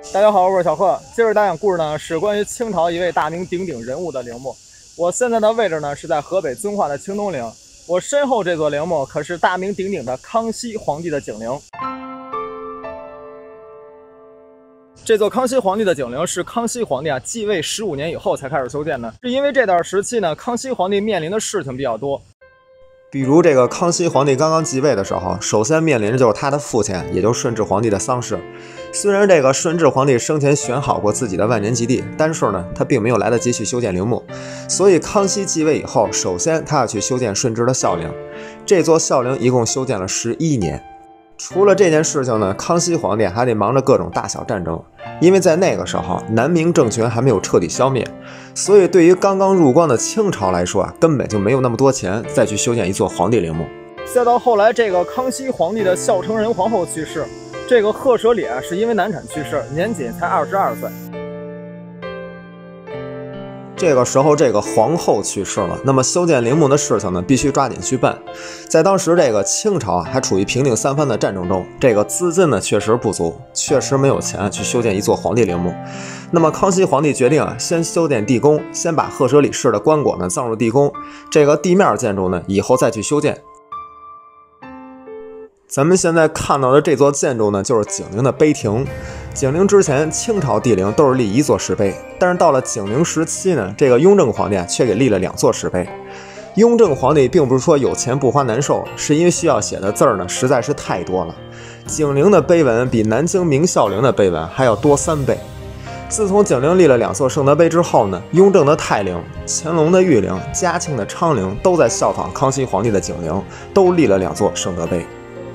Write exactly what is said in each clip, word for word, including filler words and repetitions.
大家好，我是小贺。今儿大讲故事呢，是关于清朝一位大名鼎鼎人物的陵墓。我现在的位置呢，是在河北遵化的清东陵。我身后这座陵墓可是大名鼎鼎的康熙皇帝的景陵。这座康熙皇帝的景陵是康熙皇帝啊继位十五年以后才开始修建的，是因为这段时期呢，康熙皇帝面临的事情比较多。 比如这个康熙皇帝刚刚继位的时候，首先面临的就是他的父亲，也就是顺治皇帝的丧事。虽然这个顺治皇帝生前选好过自己的万年吉地，但是呢，他并没有来得及去修建陵墓。所以康熙继位以后，首先他要去修建顺治的孝陵。这座孝陵一共修建了十一年。除了这件事情呢，康熙皇帝还得忙着各种大小战争，因为在那个时候南明政权还没有彻底消灭，所以对于刚刚入关的清朝来说啊，根本就没有那么多钱再去修建一座皇帝陵墓。 再到后来，这个康熙皇帝的孝成仁皇后去世，这个赫舍里啊是因为难产去世，年仅才二十二岁。 这个时候，这个皇后去世了，那么修建陵墓的事情呢，必须抓紧去办。在当时这个清朝啊，还处于平定三藩的战争中，这个资金呢确实不足，确实没有钱去修建一座皇帝陵墓。那么康熙皇帝决定啊，先修建地宫，先把赫舍里氏的棺椁呢葬入地宫，这个地面建筑呢以后再去修建。咱们现在看到的这座建筑呢，就是景陵的碑亭。景陵之前，清朝帝陵都是立一座石碑，但是到了景陵时期呢，这个雍正皇帝啊却给立了两座石碑。雍正皇帝并不是说有钱不花难受，是因为需要写的字儿呢实在是太多了。景陵的碑文比南京明孝陵的碑文还要多三倍。自从景陵立了两座圣德碑之后呢，雍正的泰陵、乾隆的裕陵、嘉庆的昌陵都在效仿康熙皇帝的景陵，都立了两座圣德碑。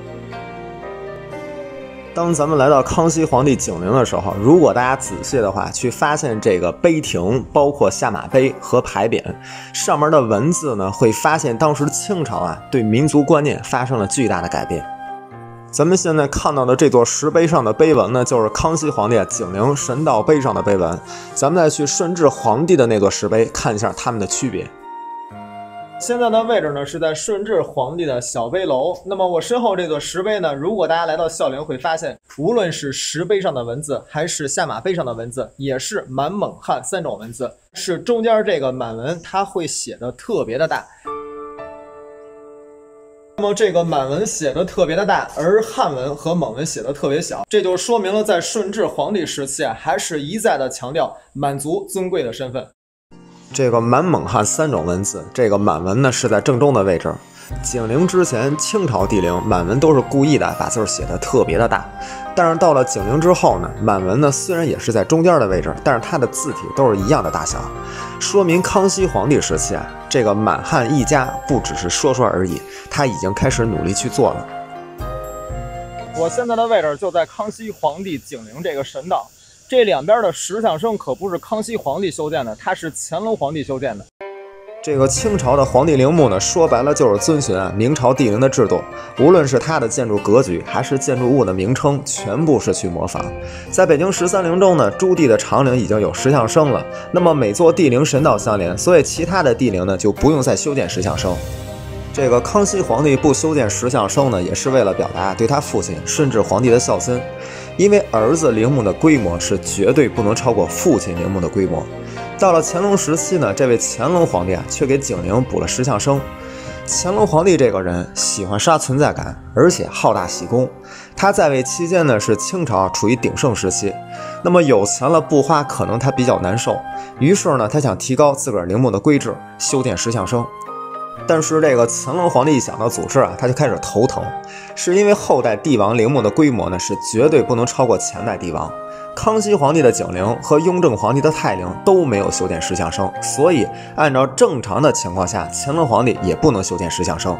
当咱们来到康熙皇帝景陵的时候，如果大家仔细的话，去发现这个碑亭，包括下马碑和牌匾上面的文字呢，会发现当时清朝啊对民族观念发生了巨大的改变。咱们现在看到的这座石碑上的碑文呢，就是康熙皇帝景陵神道碑上的碑文。咱们再去顺治皇帝的那座石碑看一下它们的区别。 现在的位置呢是在顺治皇帝的小碑楼。那么我身后这座石碑呢，如果大家来到孝陵会发现，无论是石碑上的文字，还是下马碑上的文字，也是满蒙汉三种文字，是中间这个满文它会写的特别的大。那么这个满文写的特别的大，而汉文和蒙文写的特别小，这就说明了在顺治皇帝时期啊，还是一再的强调满族尊贵的身份。 这个满蒙汉三种文字，这个满文呢是在正中的位置。景陵之前，清朝帝陵满文都是故意的把字写的特别的大，但是到了景陵之后呢，满文呢虽然也是在中间的位置，但是它的字体都是一样的大小，说明康熙皇帝时期啊，这个满汉一家不只是说说而已，他已经开始努力去做了。 我现在的位置就在康熙皇帝景陵这个神道。这两边的石像生可不是康熙皇帝修建的，它是乾隆皇帝修建的。 这个清朝的皇帝陵墓呢，说白了就是遵循啊明朝帝陵的制度，无论是它的建筑格局还是建筑物的名称，全部是去模仿。在北京十三陵中呢，朱棣的长陵已经有石像生了，那么每座帝陵神道相连，所以其他的帝陵呢就不用再修建石像生。这个康熙皇帝不修建石像生呢，也是为了表达对他父亲顺治皇帝的孝心。因为儿子陵墓的规模是绝对不能超过父亲陵墓的规模。到了乾隆时期呢，这位乾隆皇帝啊，却给景陵补了石像生。乾隆皇帝这个人喜欢刷存在感，而且好大喜功。他在位期间呢，是清朝处于鼎盛时期。那么有钱了不花，可能他比较难受。于是呢，他想提高自个儿陵墓的规制，修建石像生。但是这个乾隆皇帝一想到组织啊，他就开始头疼，是因为后代帝王陵墓的规模呢是绝对不能超过前代帝王。康熙皇帝的景陵和雍正皇帝的泰陵都没有修建石像生，所以按照正常的情况下，乾隆皇帝也不能修建石像生。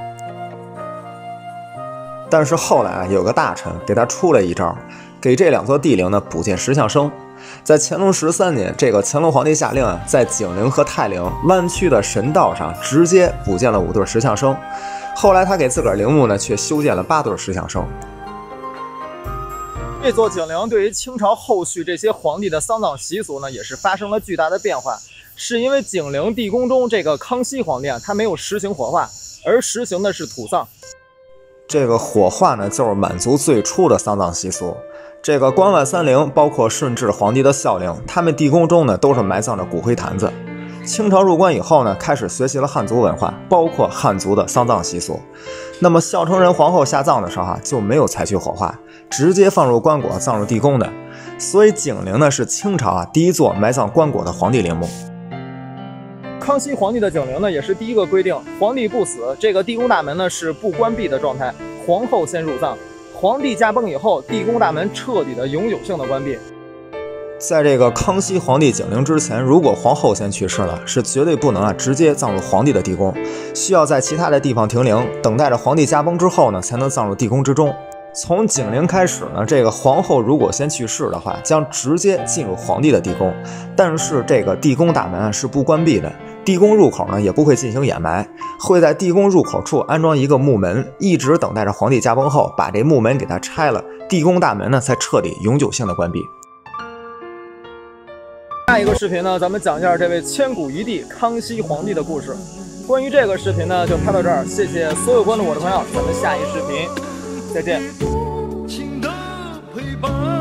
但是后来啊，有个大臣给他出了一招，给这两座帝陵呢补建石像生。在乾隆十三年，这个乾隆皇帝下令啊，在景陵和泰陵湾区的神道上直接补建了五对石像生。后来他给自个儿陵墓呢，却修建了八对石像生。 这座景陵对于清朝后续这些皇帝的丧葬习俗呢，也是发生了巨大的变化。是因为景陵地宫中这个康熙皇帝啊，他没有实行火化，而实行的是土葬。 这个火化呢，就是满族最初的丧葬习俗。这个关外三陵，包括顺治皇帝的孝陵，他们地宫中呢都是埋葬着骨灰坛子。清朝入关以后呢，开始学习了汉族文化，包括汉族的丧葬习俗。那么孝成人皇后下葬的时候啊，就没有采取火化，直接放入棺椁葬入地宫的。所以景陵呢是清朝啊第一座埋葬棺椁的皇帝陵墓。 康熙皇帝的景陵呢，也是第一个规定皇帝不死，这个地宫大门呢是不关闭的状态，皇后先入葬。皇帝驾崩以后，地宫大门彻底的永久性的关闭。 在这个康熙皇帝景陵之前，如果皇后先去世了，是绝对不能啊直接葬入皇帝的地宫，需要在其他的地方停灵，等待着皇帝驾崩之后呢，才能葬入地宫之中。从景陵开始呢，这个皇后如果先去世的话，将直接进入皇帝的地宫，但是这个地宫大门啊是不关闭的，地宫入口呢也不会进行掩埋，会在地宫入口处安装一个木门，一直等待着皇帝驾崩后，把这木门给它拆了，地宫大门呢才彻底永久性的关闭。 下一个视频呢，咱们讲一下这位千古一帝康熙皇帝的故事。关于这个视频呢，就拍到这儿，谢谢所有关注我的朋友，咱们下一视频再见。 情的陪伴。